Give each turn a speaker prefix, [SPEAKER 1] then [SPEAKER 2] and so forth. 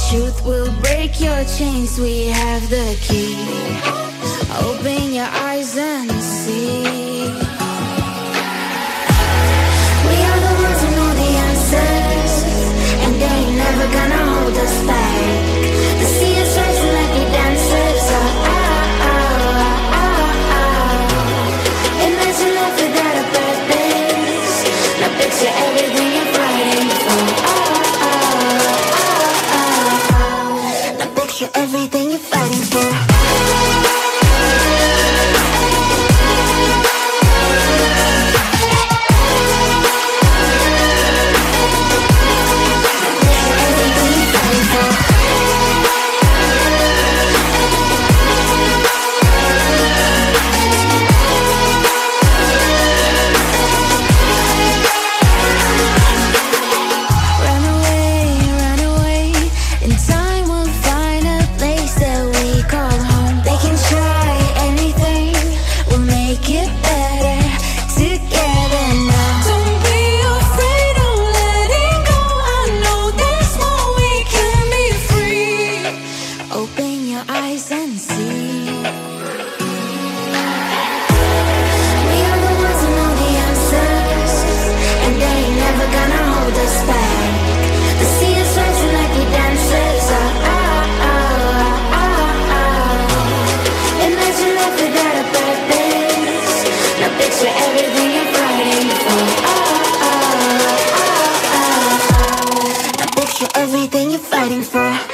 [SPEAKER 1] truth will break your chains, we have the key. Open your eyes and see. We are the ones who know the answers, and they ain't never gonna hold us back. The sea is rising like we dancers. Imagine life without a purpose. Now picture everything you're fighting for. Now picture everything you're fighting for. Everything you're fighting for.